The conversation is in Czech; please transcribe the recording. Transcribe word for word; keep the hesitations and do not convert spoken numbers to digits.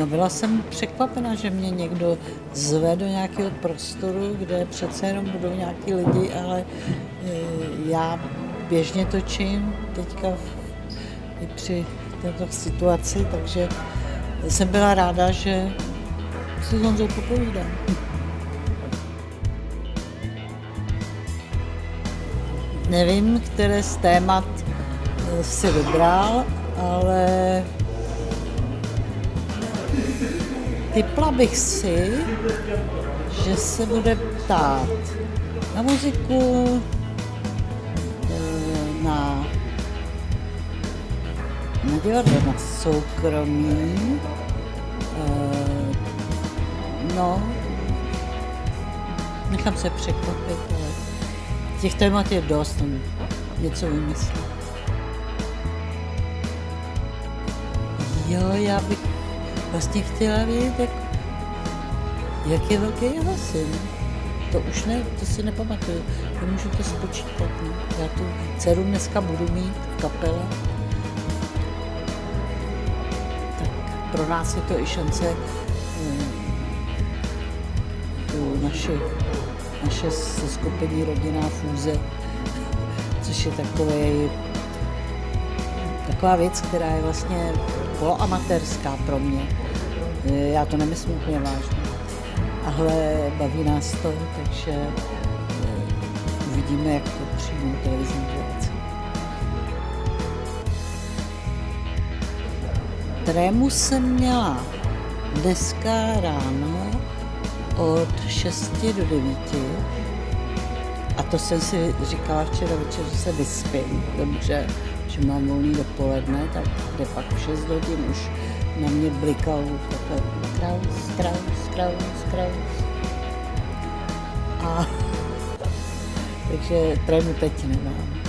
No, byla jsem překvapena, že mě někdo zve do nějakého prostoru, kde přece jenom budou nějaký lidi, ale já běžně točím teďka i při této situaci, takže jsem byla ráda, že si s Honzou popovídám. Nevím, které z témat si vybral, ale tipla bych si, že se bude ptát na muziku, na, na divadlo, na soukromí, no, nechám se překvapit, ale těch témat je dost, něco vymyslím. Jo, já bych vlastně chtěla vědět, jak, jak je velký jeho syn. To už ne, to si nepamatuju, nemůžu to spočítat. Ne? Já tu dceru dneska budu mít v kapele. Tak pro nás je to i šance tu naši, naše seskupení rodinná fúze, což je takový, taková věc, která je vlastně poloamatérská pro mě. Já to nemyslím úplně vážně. Ale baví nás to, takže uvidíme, jak to přijmou televizní diváci. Trému jsem měla dneska ráno od šesti do devíti a to jsem si říkala včera večer, že se vyspím, dobře, že mám volný dopoledne, tak kde pak v šest hodin už na mě blikal takhle Kraus, Kraus, Kraus, Kraus. A takže trému teď nemám.